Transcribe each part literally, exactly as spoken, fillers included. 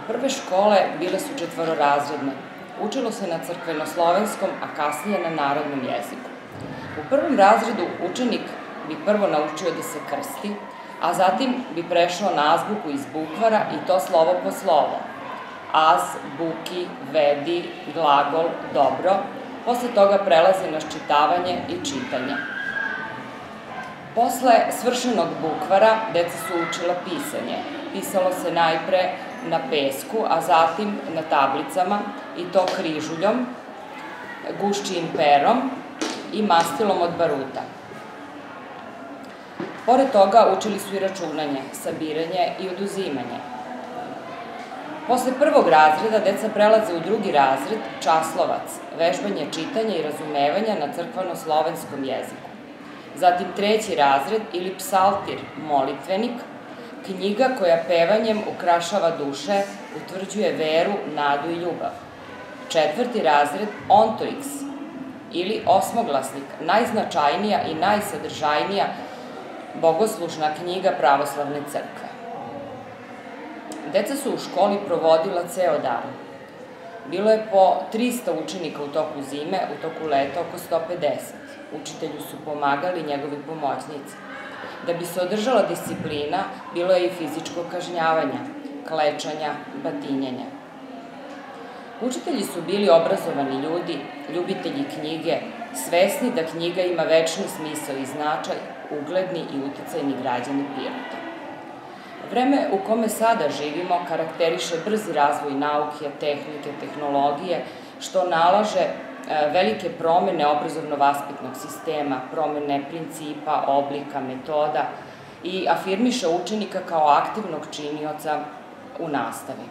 Prve škole bile su četvororazredne. Učilo se na crkvenoslovenskom, a kasnije na narodnom jeziku. U prvom razredu učenik bi prvo naučio da se krsti, a zatim bi prešao na azbuku iz bukvara i to slovo po slovo. Az, buki, vedi, glagol, dobro. Posle toga prelazi na ščitavanje i čitanje. Posle svršenog bukvara deca su učila pisanje. Pisalo se najpre na pesku, a zatim na tablicama, i to križuljom, guščijim perom i mastilom od baruta. Pored toga učili su i računanje, sabiranje i oduzimanje. Posle prvog razreda deca prelaze u drugi razred, časlovac, vežbanje čitanja i razumevanja na crkveno-slovenskom jeziku. Zatim treći razred ili psaltir, molitvenik, knjiga koja pevanjem ukrašava duše, utvrđuje veru, nadu i ljubav. Četvrti razred, ontoiks, ili osmoglasnik, najznačajnija i najsadržajnija bogoslužna knjiga pravoslavne crkve. Deca su u školi provodila ceo dan. Bilo je po trista učenika u toku zime, u toku leta oko sto pedeset. Učitelju su pomagali njegovi pomoćnici. Da bi se održala disciplina, bilo je i fizičko kažnjavanja, klečanja, batinjenja. Učitelji su bili obrazovani ljudi, ljubitelji knjige, svesni da knjiga ima večni smisao i značaj, ugledni i uticajni građani Pirota. Vreme u kome sada živimo karakteriše brzi razvoj nauke, tehnike, tehnologije, što nalaže velike promene obrazovno-vaspitnog sistema, promene principa, oblika, metoda i afirmiše učenika kao aktivnog činioca u nastavi.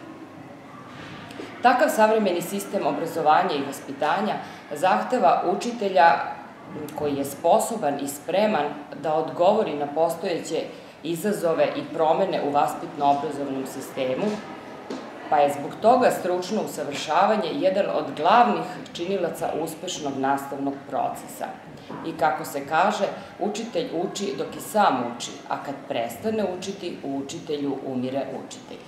Takav savremeni sistem obrazovanja i vaspitanja zahteva učitelja koji je sposoban i spreman da odgovori na postojeće izazove i promene u vaspitno-obrazovnom sistemu, pa je zbog toga stručno usavršavanje jedan od glavnih činilaca uspešnog nastavnog procesa. I kako se kaže, učitelj uči dok i sam uči, a kad prestane učiti, u učitelju umire učitelj.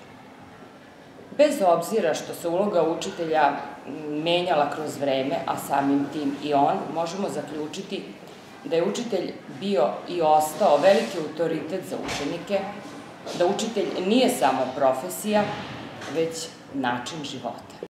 Bez obzira što se uloga učitelja menjala kroz vreme, a samim tim i on, možemo zaključiti da je učitelj bio i ostao veliki autoritet za učenike, da učitelj nije samo profesija, već način života.